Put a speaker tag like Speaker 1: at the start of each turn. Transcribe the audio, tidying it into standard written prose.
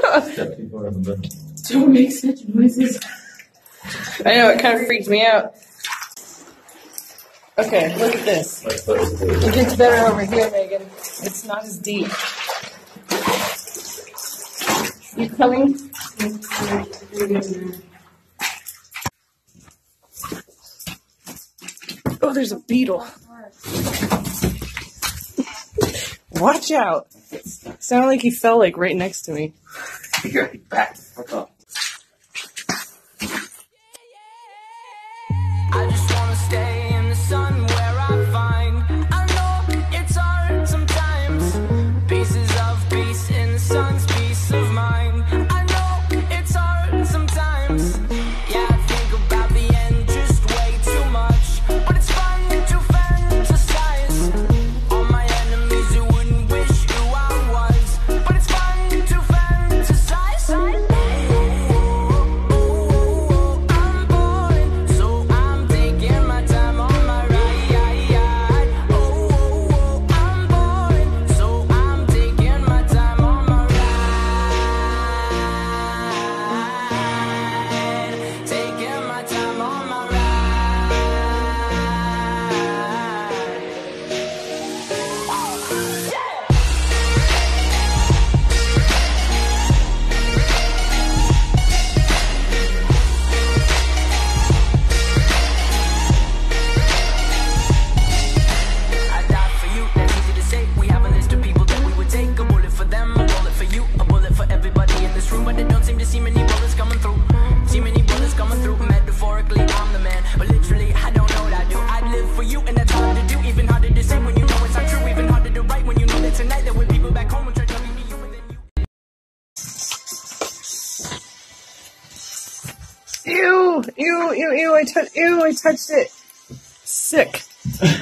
Speaker 1: Don't make such noises. I know, it kind of freaked me out. Okay, look at this. It gets better over here, Megan. It's not as deep. You coming? Oh, there's a beetle. Watch out. Sounded like he fell like right next to me.
Speaker 2: You're back. Fuck off.
Speaker 3: I just wanna stay in the sun where I find. I know it's hard sometimes. Pieces of peace in the sun's peace of mind. I know it's hard sometimes. Yeah, I think about the end just way too much. But it's fun to fantasize. All my enemies who wouldn't wish who I was. But it's fun to fantasize. I'm bored, so I'm taking my time on my ride. I'm bored, so I'm taking my time on my ride. Taking my time on my ride. I died for you, that's easy to say. We have a list of people that we would take. A bullet for them, a bullet for you, a bullet for everybody in this room. But it don't seem to see many bullets coming through. See many bullets coming through. Metaphorically, I'm the man, but literally, I don't know what I do. I live for you, and that's hard to do. Even harder to say when you know it's not true. Even harder to write when you know that tonight there were people back home who tried to leave me you, and then you.
Speaker 1: Ew, I touched it. Sick.